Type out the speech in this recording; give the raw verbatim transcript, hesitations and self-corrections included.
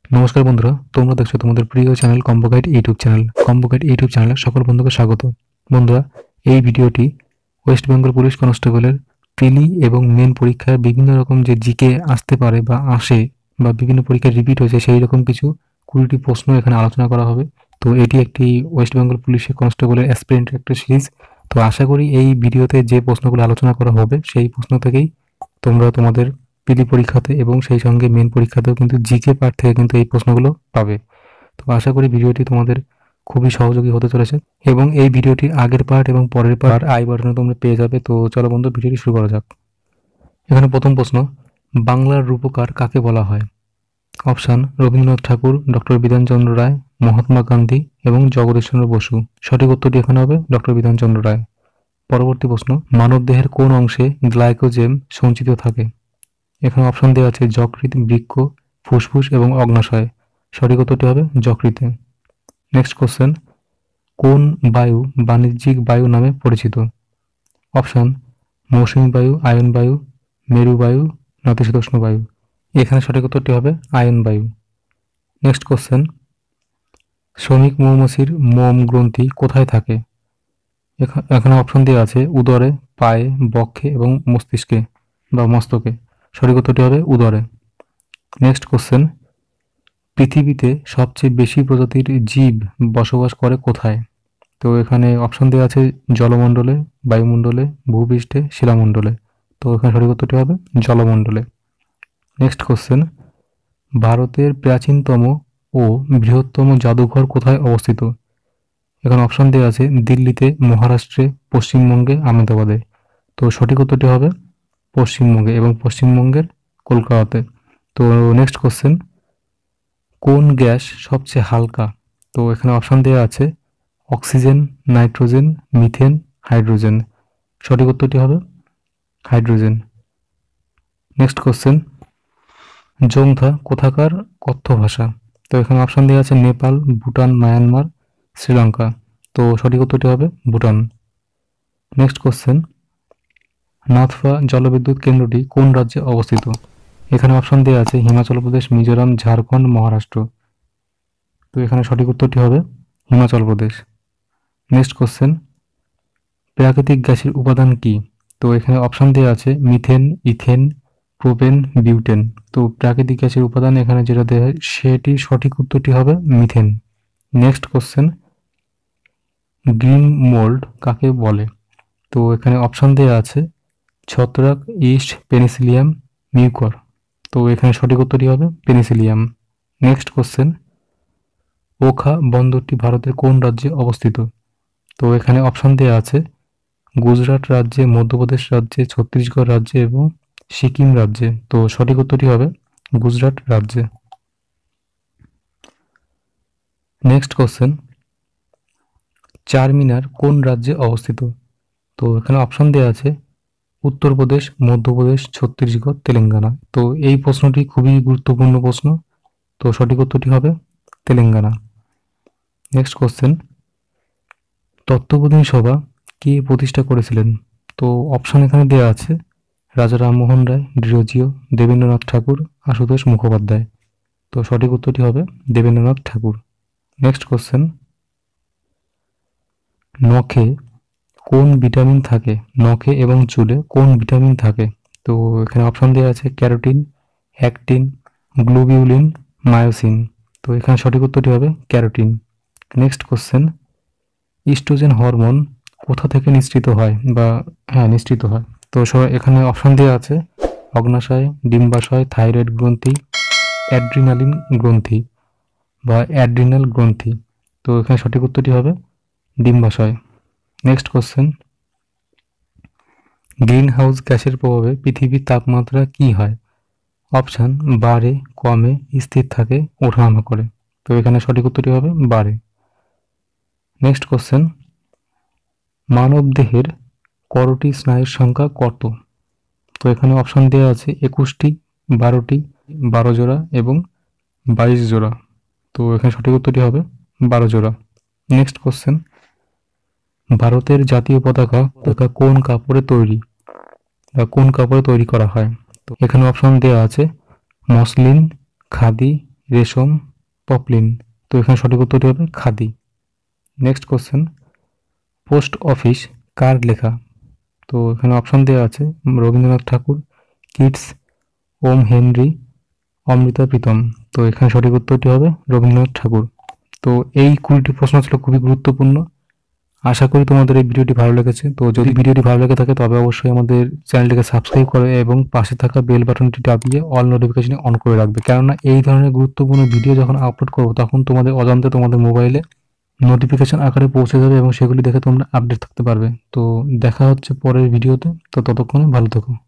নমস্কার বন্ধুরা, তোমরা দেখছো তোমাদের প্রিয় channel combo guide YouTube channel. Combo guide YouTube চ্যানেলে সকল বন্ধুকে স্বাগত। বন্ধুরা, এই ভিডিওটি ওয়েস্ট বেঙ্গল পুলিশ কনস্টেবলের প্রিলি এবং মেন পরীক্ষায় বিভিন্ন রকম যে জিকে আসতে পারে বা আসে বা বিভিন্ন পরীক্ষায় রিপিট হয়েছে সেই রকম কিছু কুড়িটি প্রশ্ন এখানে আলোচনা করা হবে। তো এটি একটি ওয়েস্ট বেঙ্গল পুলিশের কনস্টেবলের অ্যাসপিরেন্টের একটা সিরিজ। তো আশা করি এই ভিডিওতে যে প্রশ্নগুলো আলোচনা করা হবে সেই প্রশ্ন থেকেই তোমরা তোমাদের পিলি পরীক্ষাতে এবং সেই সঙ্গে মেন পরীক্ষাতেও কিন্তু জিকে পার্ট থেকে কিন্তু এই প্রশ্নগুলো পাবে। তো আশা করি ভিডিওটি তোমাদের খুবই সহযোগী হতে চলেছে এবং এই ভিডিওটি আগের পার্ট এবং পরের পার্ট আই বাটনে তোমরা পেয়ে যাবে। তো চলো বন্ধু, ভিডিওটি শুরু করা যাক। এখানে প্রথম প্রশ্ন, বাংলার রূপকার কাকে বলা হয়? অপশান: রবীন্দ্রনাথ ঠাকুর, ডক্টর বিধানচন্দ্র রায়, মহাত্মা গান্ধী এবং জগদীশচন্দ্র বসু। সঠিক উত্তরটি এখানে হবে ডক্টর বিধানচন্দ্র রায়। পরবর্তী প্রশ্ন, মানবদেহের কোন অংশে গ্লাইকোজেন সঞ্চিত থাকে? এখানে অপশন দেওয়া আছে যকৃৎ, বৃক্ক, ফুসফুস এবং অগ্নাশয়। সঠিক উত্তরটি হবে যকৃতে। নেক্সট কোশ্চেন, কোন বায়ু বাণিজ্যিক বায়ু নামে পরিচিত? অপশন: মৌসুমী বায়ু, আয়ন বায়ু, মেরু বায়ু, নাতিশীতোষ্ণ বায়ু। এখানে সঠিক উত্তরটি হবে আয়ন বায়ু। নেক্সট কোশ্চেন, শ্রমিক মৌমাছির মোম গ্রন্থি কোথায় থাকে? এখানে অপশন দেওয়া আছে উদরে, পায়ে, বক্ষে এবং মস্তিষ্কে বা মস্তকে। সঠিক উত্তরটি হবে উদরে। নেক্সট কোশ্চেন, পৃথিবীতে সবচেয়ে বেশি প্রজাতির জীব বসবাস করে কোথায়? তো এখানে অপশন দেওয়া আছে জলমণ্ডলে, বায়ুমণ্ডলে, ভূপৃষ্ঠে, শিলামণ্ডলে। তো এখানে সঠিক উত্তরটি হবে জলমণ্ডলে। নেক্সট কোশ্চেন, ভারতের প্রাচীনতম ও বৃহত্তম জাদুঘর কোথায় অবস্থিত? এখানে অপশন দেওয়া আছে দিল্লিতে, মহারাষ্ট্রে, পশ্চিমবঙ্গে, আহমেদাবাদে। তো সঠিক উত্তরটি হবে পশ্চিমবঙ্গে এবং পশ্চিমবঙ্গের কলকাতাতে। তো নেক্সট কোশ্চেন, কোন গ্যাস সবচেয়ে হালকা? তো এখানে অপশন দেওয়া আছে অক্সিজেন, নাইট্রোজেন, মিথেন, হাইড্রোজেন। সঠিক উত্তরটি হবে হাইড্রোজেন। নেক্সট কোশ্চেন, জোংথা কোথাকার কথ্য ভাষা? তো এখানে অপশন দেওয়া আছে নেপাল, ভুটান, মায়ানমার, শ্রীলঙ্কা। তো সঠিক উত্তরটি হবে ভুটান। নেক্সট কোশ্চেন, নাথফা জলবিদ্যুৎ কেন্দ্রটি কোন রাজ্যে অবস্থিত? এখানে অপশন দেওয়া আছে হিমাচল প্রদেশ, মিজোরাম, ঝাড়খণ্ড, মহারাষ্ট্র। তো এখানে সঠিক উত্তরটি হবে হিমাচল প্রদেশ। নেক্সট কোশ্চেন, প্রাকৃতিক গ্যাসের উপাদান কি? তো এখানে অপশন দেওয়া আছে মিথেন, ইথেন, প্রোপেন, বিউটেন। তো প্রাকৃতিক গ্যাসের উপাদান এখানে যেটা দেওয়া হয় সেটি সঠিক উত্তরটি হবে methane. Next question, green mould কাকে বলে? তো এখানে অপশন দেওয়া আছে ছত্রাক, ইস্ট, পেনিসিলিয়াম, মিউকর। তো এখানে সঠিক উত্তরটি হবে পেনিসিলিয়াম। নেক্সট কোশ্চেন, ওখা বন্দরটি ভারতের কোন রাজ্যে অবস্থিত? তো এখানে অপশন দেওয়া আছে গুজরাট রাজ্যে, মধ্যপ্রদেশ রাজ্যে, ছত্তিশগড় রাজ্যে এবং সিকিম রাজ্যে। তো সঠিক উত্তরটি হবে গুজরাট রাজ্যে। নেক্সট কোশ্চেন, চারমিনার কোন রাজ্যে অবস্থিত? তো এখানে অপশন দেওয়া আছে উত্তরপ্রদেশ, মধ্যপ্রদেশ, ছত্তিশগড়, তেলেঙ্গানা। তো এই প্রশ্নটি খুবই গুরুত্বপূর্ণ প্রশ্ন। তো সঠিক উত্তরটি হবে তেলেঙ্গানা। নেক্সট কোশ্চেন, তত্ত্ববোধিনী সভা কে প্রতিষ্ঠা করেছিলেন? তো অপশন এখানে দেওয়া আছে রাজা রামমোহন রায়, ডিরোজিও, দেবেন্দ্রনাথ ঠাকুর, আশুতোষ মুখোপাধ্যায়। তো সঠিক উত্তরটি হবে দেবেন্দ্রনাথ ঠাকুর। নেক্সট কোশ্চেন, নখে কোন ভিটামিন থাকে? নখে এবং চুলে কোন ভিটামিন থাকে? তো এখানে অপশন দেওয়া আছে ক্যারোটিন, অ্যাক্টিন, গ্লোবিউলিন, মায়োসিন। তো এখানে সঠিক উত্তরটি হবে carotene. Next question, estrogen hormone কোথা থেকে নিঃসৃত হয় বা হ্যাঁ নিঃসৃত হয়? তো এখানে অপশন দেওয়া আছে অগ্নাশয়, ডিম্বাশয়, থাইরয়েড গ্রন্থি, অ্যাড্রিনালিন গ্রন্থি বা অ্যাড্রিনাল গ্রন্থি। তো এখানে সঠিক উত্তরটি হবে ডিম্বাশয়। নেক্সট কোশ্চেন, গ্রিন হাউস গ্যাসের প্রভাবে পৃথিবীর তাপমাত্রা কি হয়? অপশান বাড়ে, কমে, স্থির থাকে, ওঠানামা করে। তো এখানে সঠিক উত্তরটি হবে বাড়ে। নেক্সট কোশ্চেন, মানব দেহের করটি স্নায়ুর সংখ্যা কত? তো এখানে অপশন দেওয়া আছে একুশটি, বারোটি, বারো জোড়া এবং বাইশ জোড়া। তো এখানে সঠিক উত্তরটি হবে বারো জোড়া। নেক্সট কোশ্চেন, ভারতের জাতীয় পতাকা পতাকা কোন কাপড়ে তৈরি বা কোন কাপড়ে তৈরি করা হয়? তো এখানে অপশন দেওয়া আছে মসলিন, খাদি, রেশম, পপলিন। তো এখানে সঠিক উত্তরটি হবে khadi. Next question, post office কার লেখা? তো এখানে অপশন দেওয়া আছে Rabindranath Thakur, Keats, O Henry, Amrita Pritam. তো এখানে সঠিক উত্তরটি হবে রবীন্দ্রনাথ ঠাকুর। তো এই কুড়িটি প্রশ্ন ছিল খুবই গুরুত্বপূর্ণ। আশা করি তোমাদের এই ভিডিওটি ভালো লেগেছে। তো যদি ভিডিওটি ভালো লেগে থাকে তবে অবশ্যই আমাদের চ্যানেলটিকে সাবস্ক্রাইব করে এবং পাশে থাকা বেল বাটনটি দাবিয়ে অল নোটিফিকেশন অন করে রাখবে, কেননা এই ধরনের গুরুত্বপূর্ণ ভিডিও যখন আপলোড করবো তখন তোমাদের অজান্তে তোমাদের মোবাইলে নোটিফিকেশন আকারে পৌঁছে যাবে এবং সেগুলি দেখে তোমরা আপডেট থাকতে পারবে। তো দেখা হচ্ছে পরের ভিডিওতে। তো ততক্ষণে ভালো থেকো।